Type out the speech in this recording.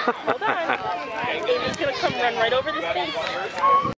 Hold on. Amy's gonna come run right over this fence.